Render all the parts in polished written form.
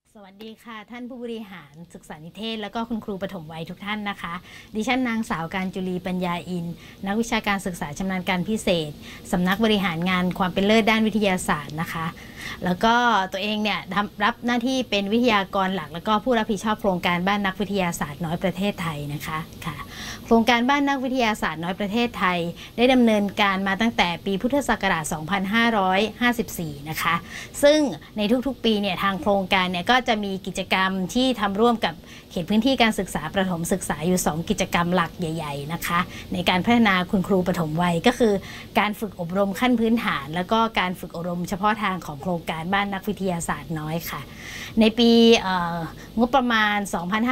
สวัสดีค่ะท่านผู้บริหารศึกษานิเทศและก็คุณครูปฐมวัยทุกท่านนะคะดิฉันนางสาวการจุลีปัญญาอินนักวิชาการศึกษาชำนาญการพิเศษสำนักบริหารงานความเป็นเลิศด้านวิทยาศาสตร์นะคะแล้วก็ตัวเองเนี่ยรับหน้าที่เป็นวิทยากรหลักแล้วก็ผู้รับผิดชอบโครงการบ้านนักวิทยาศาสตร์น้อยประเทศไทยนะคะค่ะโครงการบ้านนักวิทยาศาสตร์น้อยประเทศไทยได้ดำเนินการมาตั้งแต่ปีพุทธศักราช 2554 นะคะซึ่งในทุกๆปีเนี่ยทางโครงการเนี่ยก็จะมีกิจกรรมที่ทำร่วมกับเขตพื้นที่การศึกษาประถมศึกษาอยู่2กิจกรรมหลักใหญ่ๆนะคะในการพัฒนาคุณครูปฐมวัยก็คือการฝึกอบรมขั้นพื้นฐานแล้วก็การฝึกอบรมเฉพาะทางของโครงการบ้านนักวิทยาศาสตร์น้อยค่ะในปีงบประมาณ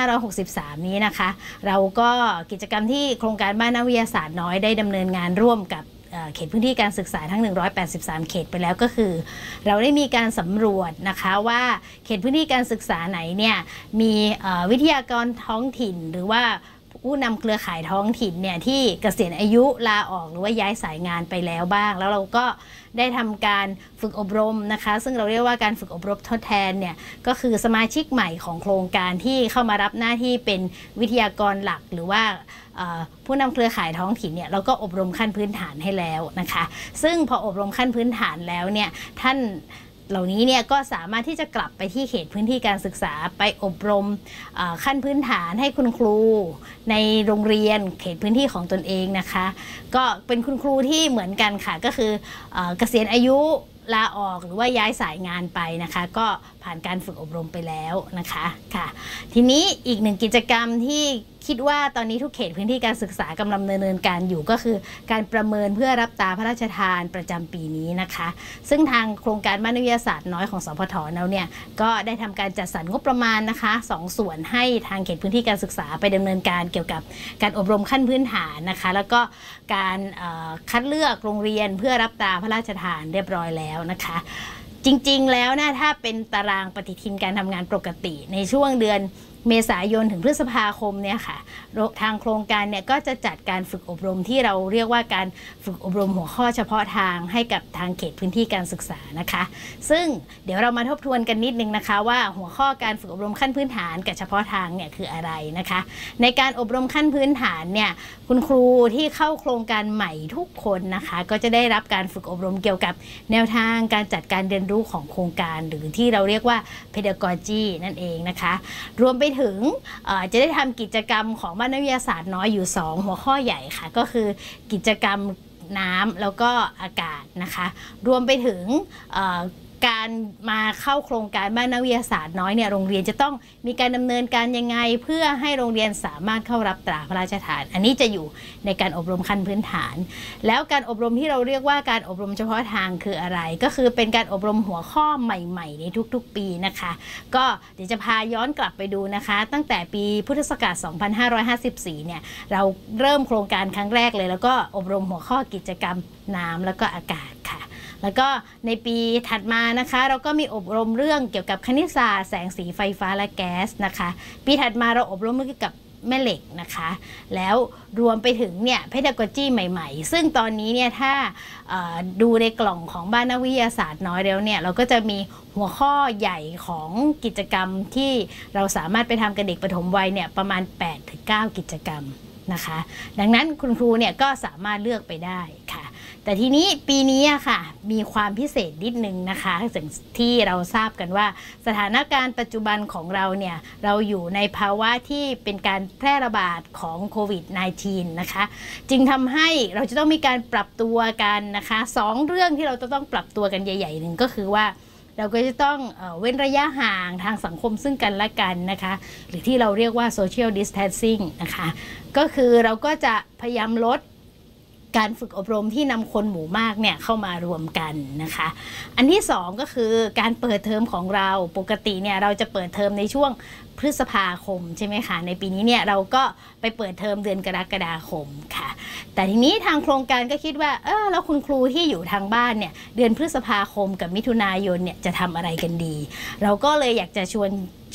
2563 นี้นะคะเราก็กิจกรรมที่โครงการบ้านนักวิทยาศาสตร์น้อยได้ดำเนินงานร่วมกับเขตพื้นที่การศึกษาทั้ง183เขตไปแล้วก็คือเราได้มีการสำรวจนะคะว่าเขตพื้นที่การศึกษาไหนเนี่ยมีวิทยากรท้องถิ่นหรือว่าผู้นำเครือข่ายท้องถิ่นเนี่ยที่เกษียณอายุลาออกหรือว่าย้ายสายงานไปแล้วบ้างแล้วเราก็ได้ทำการฝึกอบรมนะคะซึ่งเราเรียกว่าการฝึกอบรมทดแทนเนี่ยก็คือสมาชิกใหม่ของโครงการที่เข้ามารับหน้าที่เป็นวิทยากรหลักหรือว่าผู้นำเครือข่ายท้องถิ่นเนี่ยเราก็อบรมขั้นพื้นฐานให้แล้วนะคะซึ่งพออบรมขั้นพื้นฐานแล้วเนี่ยท่านเหล่านี้เนี่ยก็สามารถที่จะกลับไปที่เขตพื้นที่การศึกษาไปอบรมขั้นพื้นฐานให้คุณครูในโรงเรียนเขตพื้นที่ของตนเองนะคะก็เป็นคุณครูที่เหมือนกันค่ะก็คือเกษียณอายุลาออกหรือว่าย้ายสายงานไปนะคะก็ผ่านการฝึกอบรมไปแล้วนะคะค่ะทีนี้อีกหนึ่งกิจกรรมที่คิดว่าตอนนี้ทุกเขตพื้นที่การศึกษากำลังดำเนินการอยู่ก็คือการประเมินเพื่อรับตาพระราชทานประจำปีนี้นะคะซึ่งทางโครงการบ้านนักวิทยาศาสตร์น้อยของสพทเราเนี่ยก็ได้ทำการจัดสรรงบประมาณนะคะ2 ส่วนให้ทางเขตพื้นที่การศึกษาไปดำเนินการเกี่ยวกับการอบรมขั้นพื้นฐานนะคะแล้วก็การคัดเลือกโรงเรียนเพื่อรับตาพระราชทานเรียบร้อยแล้วนะคะจริงๆแล้วนะถ้าเป็นตารางปฏิทินการทำงานปกติในช่วงเดือนเมษายนถึงพฤษภาคมเนี่ยค่ะทางโครงการเนี่ยก็จะจัดการฝึกอบรมที่เราเรียกว่าการฝึกอบรมหัวข้อเฉพาะทางให้กับทางเขตพื้นที่การศึกษานะคะซึ่งเดี๋ยวเรามาทบทวนกันนิดนึงนะคะว่าหัวข้อการฝึกอบรมขั้นพื้นฐานกับเฉพาะทางเนี่ยคืออะไรนะคะในการอบรมขั้นพื้นฐานเนี่ยคุณครูที่เข้าโครงการใหม่ทุกคนนะคะก็จะได้รับการฝึกอบรมเกี่ยวกับแนวทางการจัดการเรียนรู้ของโครงการหรือที่เราเรียกว่า pedagogy นั่นเองนะคะรวมไปถึงจะได้ทำกิจกรรมของบ้านนักวิทยาศาสตร์น้อยอยู่2หัวข้อใหญ่ค่ะก็คือกิจกรรมน้ำแล้วก็อากาศนะคะรวมไปถึงการมาเข้าโครงการบ้านนักวิทยาศาสตร์น้อยเนี่ยโรงเรียนจะต้องมีการดำเนินการยังไงเพื่อให้โรงเรียนสามารถเข้ารับตราพระราชทานอันนี้จะอยู่ในการอบรมขั้นพื้นฐานแล้วการอบรมที่เราเรียกว่าการอบรมเฉพาะทางคืออะไรก็คือเป็นการอบรมหัวข้อใหม่ๆในทุกๆปีนะคะก็เดี๋ยวจะพาย้อนกลับไปดูนะคะตั้งแต่ปีพุทธศักราช 2554 เนี่ยเราเริ่มโครงการครั้งแรกเลยแล้วก็อบรมหัวข้อกิจกรรมน้ำแล้วก็อากาศค่ะแล้วก็ในปีถัดมานะคะเราก็มีอบรมเรื่องเกี่ยวกับคณิตศาสตร์แสงสีไฟฟ้าและแก๊สนะคะปีถัดมาเราอบรมเกี่ยวกับแม่เหล็กนะคะแล้วรวมไปถึงเนี่ยpedagogyใหม่ๆซึ่งตอนนี้เนี่ยถ้าดูในกล่องของบ้านนักวิทยาศาสตร์น้อยแล้วเนี่ยเราก็จะมีหัวข้อใหญ่ของกิจกรรมที่เราสามารถไปทำกับเด็กปฐมวัยเนี่ยประมาณ 8-9 กิจกรรมนะคะดังนั้นคุณครูเนี่ยก็สามารถเลือกไปได้ค่ะแต่ทีนี้ปีนี้ค่ะมีความพิเศษนิดนึงนะคะสิ่งที่เราทราบกันว่าสถานการณ์ปัจจุบันของเราเนี่ยเราอยู่ในภาวะที่เป็นการแพร่ระบาดของโควิด -19 นะคะจึงทำให้เราจะต้องมีการปรับตัวกันนะคะ2 เรื่องที่เราจะต้องปรับตัวกันใหญ่ๆหนึ่งก็คือว่าเราก็จะต้องเว้นระยะห่างทางสังคมซึ่งกันและกันนะคะหรือที่เราเรียกว่า social distancing นะคะก็คือเราก็จะพยายามลดการฝึกอบรมที่นำคนหมู่มากเนี่ยเข้ามารวมกันนะคะอันที่2ก็คือการเปิดเทอมของเราปกติเนี่ยเราจะเปิดเทอมในช่วงพฤษภาคมใช่ไหมคะในปีนี้เนี่ยเราก็ไปเปิดเทอมเดือนกรกฎาคมค่ะแต่ทีนี้ทางโครงการก็คิดว่าแล้วคุณครูที่อยู่ทางบ้านเนี่ยเดือนพฤษภาคมกับมิถุนายนเนี่ยจะทำอะไรกันดีเราก็เลยอยากจะช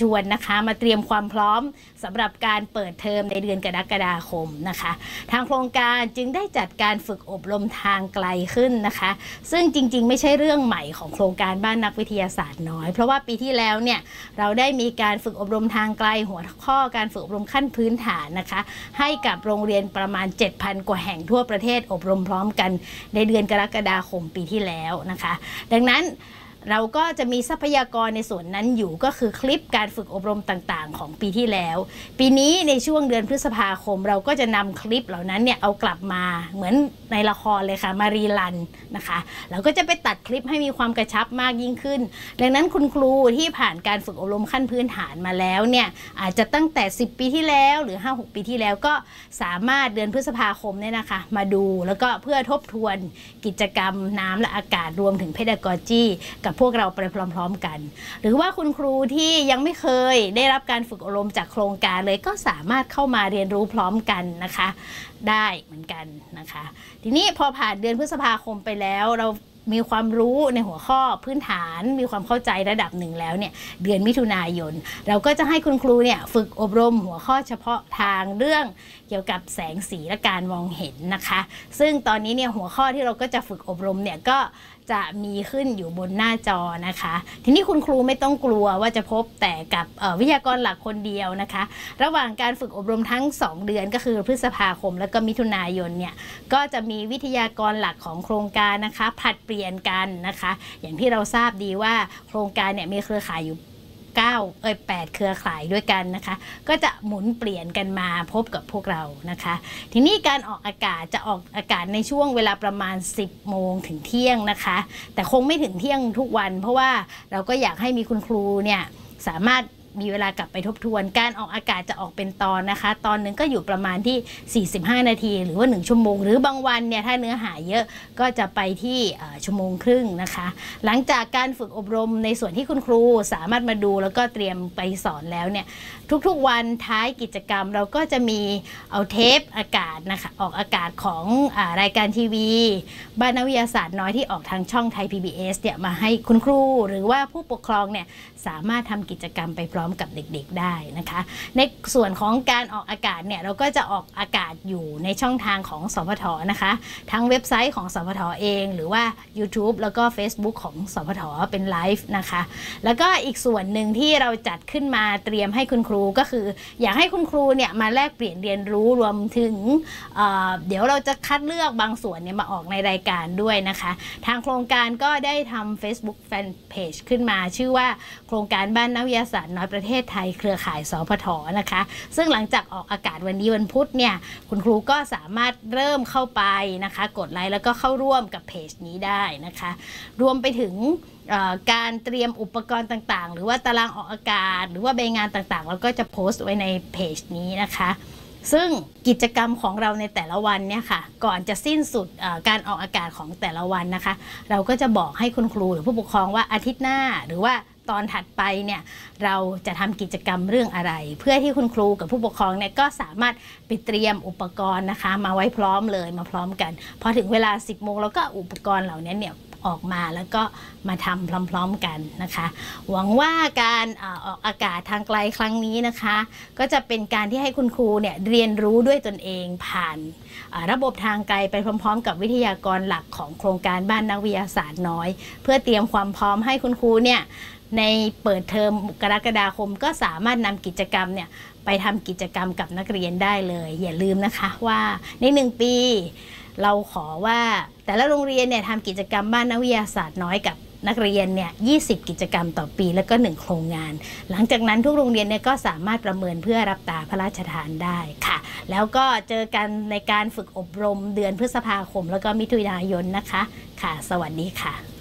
ชวนนะคะมาเตรียมความพร้อมสำหรับการเปิดเทอมในเดือนกรกฎาคมนะคะทางโครงการจึงได้จัดการฝึกอบรมทางไกลขึ้นนะคะซึ่งจริงๆไม่ใช่เรื่องใหม่ของโครงการบ้านนักวิทยาศาสตร์น้อยเพราะว่าปีที่แล้วเนี่ยเราได้มีการฝึกอบรมทางไกลหัวข้อการฝึกอบรมขั้นพื้นฐานนะคะให้กับโรงเรียนประมาณ 7,000 กว่าแห่งทั่วประเทศอบรมพร้อมกันในเดือนกรกฎาคมปีที่แล้วนะคะดังนั้นเราก็จะมีทรัพยากรในส่วนนั้นอยู่ก็คือคลิปการฝึกอบรมต่างๆของปีที่แล้วปีนี้ในช่วงเดือนพฤษภาคมเราก็จะนำคลิปเหล่านั้นเนี่ยเอากลับมาเหมือนในละครเลยค่ะมารีรันนะคะเราก็จะไปตัดคลิปให้มีความกระชับมากยิ่งขึ้นดังนั้นคุณครูที่ผ่านการฝึกอบรมขั้นพื้นฐานมาแล้วเนี่ยอาจจะตั้งแต่10 ปีที่แล้วหรือ 5-6 ปีที่แล้วก็สามารถเดือนพฤษภาคมเนี่ยนะคะมาดูแล้วก็เพื่อทบทวนกิจกรรมน้ำและอากาศรวมถึง pedagogy กับพวกเราไปพร้อมๆกันหรือว่าคุณครูที่ยังไม่เคยได้รับการฝึกอบรมจากโครงการเลยก็สามารถเข้ามาเรียนรู้พร้อมกันนะคะได้เหมือนกันนะคะทีนี้พอผ่านเดือนพฤษภาคมไปแล้วเรามีความรู้ในหัวข้อพื้นฐานมีความเข้าใจระดับหนึ่งแล้วเนี่ยเดือนมิถุนายนเราก็จะให้คุณครูเนี่ยฝึกอบรมหัวข้อเฉพาะทางเรื่องเกี่ยวกับแสงสีและการมองเห็นนะคะซึ่งตอนนี้เนี่ยหัวข้อที่เราก็จะฝึกอบรมเนี่ยก็จะมีขึ้นอยู่บนหน้าจอนะคะทีนี้คุณครูไม่ต้องกลัวว่าจะพบแต่กับวิทยากรหลักคนเดียวนะคะระหว่างการฝึกอบรมทั้ง2 เดือนก็คือพฤษภาคมแล้วก็มิถุนายนเนี่ยก็จะมีวิทยากรหลักของโครงการนะคะผลัดเปลี่ยนกันนะคะอย่างที่เราทราบดีว่าโครงการเนี่ยมีเครือข่ายอยู่8 เครือข่ายด้วยกันนะคะก็จะหมุนเปลี่ยนกันมาพบกับพวกเรานะคะทีนี้การออกอากาศจะออกอากาศในช่วงเวลาประมาณ10 โมงถึงเที่ยงนะคะแต่คงไม่ถึงเที่ยงทุกวันเพราะว่าเราก็อยากให้มีคุณครูเนี่ยสามารถมีเวลากลับไปทบทวนการออกอากาศจะออกเป็นตอนนะคะตอนหนึ่งก็อยู่ประมาณที่45 นาทีหรือว่า1 ชั่วโมงหรือบางวันเนี่ยถ้าเนื้อหาเยอะก็จะไปที่1 ชั่วโมงครึ่งนะคะหลังจากการฝึกอบรมในส่วนที่คุณครูสามารถมาดูแล้วก็เตรียมไปสอนแล้วเนี่ยทุกๆวันท้ายกิจกรรมเราก็จะมีเอาเทปอากาศนะคะออกอากาศของรายการทีวีบ้านนักวิทยาศาสตร์น้อยที่ออกทางช่องไทย PBS เนี่ยมาให้คุณครูหรือว่าผู้ปกครองเนี่ยสามารถทำกิจกรรมไปพร้อมกับเด็กๆได้นะคะในส่วนของการออกอากาศเนี่ยเราก็จะออกอากาศอยู่ในช่องทางของสพทนะคะทั้งเว็บไซต์ของสพทเองหรือว่า YouTube แล้วก็ Facebook ของสพทเป็นไลฟ์นะคะแล้วก็อีกส่วนหนึ่งที่เราจัดขึ้นมาเตรียมให้คุณครูก็คืออยากให้คุณครูเนี่ยมาแลกเปลี่ยนเรียนรู้รวมถึงเดี๋ยวเราจะคัดเลือกบางส่วนเนี่ยมาออกในรายการด้วยนะคะทางโครงการก็ได้ทำ Facebook Fan Page ขึ้นมาชื่อว่าโครงการบ้านนักวิทยาศาสตร์น้อยประเทศไทยเครือข่ายสพทนะคะซึ่งหลังจากออกอากาศวันนี้วันพุธเนี่ยคุณครูก็สามารถเริ่มเข้าไปนะคะกดไลค์แล้วก็เข้าร่วมกับเพจนี้ได้นะคะรวมไปถึงการเตรียมอุปกรณ์ต่างๆหรือว่าตารางออกอากาศหรือว่าใบงานต่างๆเราก็จะโพสต์ไว้ในเพจนี้นะคะซึ่งกิจกรรมของเราในแต่ละวันเนี่ยค่ะก่อนจะสิ้นสุดการออกอากาศของแต่ละวันนะคะเราก็จะบอกให้คุณครูหรือผู้ปกครองว่าอาทิตย์หน้าหรือว่าตอนถัดไปเนี่ยเราจะทำกิจกรรมเรื่องอะไรเพื่อที่คุณครูกับผู้ปกครองเนี่ยก็สามารถไปเตรียมอุปกรณ์นะคะมาไว้พร้อมเลยมาพร้อมกันพอถึงเวลา 10 โมงแล้วก็อุปกรณ์เหล่านี้เนี่ยออกมาแล้วก็มาทำพร้อมๆกันนะคะหวังว่าการออกอากาศทางไกลครั้งนี้นะคะก็จะเป็นการที่ให้คุณครูเนี่ยเรียนรู้ด้วยตนเองผ่านระบบทางไกลไปพร้อมๆกับวิทยากรหลักของโครงการบ้านนักวิทยาศาสตร์น้อยเพื่อเตรียมความพร้อมให้คุณครูเนี่ยในเปิดเทอมกรกฎาคมก็สามารถนำกิจกรรมเนี่ยไปทำกิจกรรมกับนักเรียนได้เลยอย่าลืมนะคะว่าใน1 ปีเราขอว่าแต่ละโรงเรียนเนี่ยทำกิจกรรมบ้านนักวิทยาศาสตร์น้อยกับนักเรียนเนี่ย20 กิจกรรมต่อปีแล้วก็1 โครงงานหลังจากนั้นทุกโรงเรียนเนี่ยก็สามารถประเมินเพื่อรับตาพระราชทานได้ค่ะแล้วก็เจอกันในการฝึกอบรมเดือนพฤษภาคมแล้วก็มิถุนายนนะคะค่ะสวัสดีค่ะ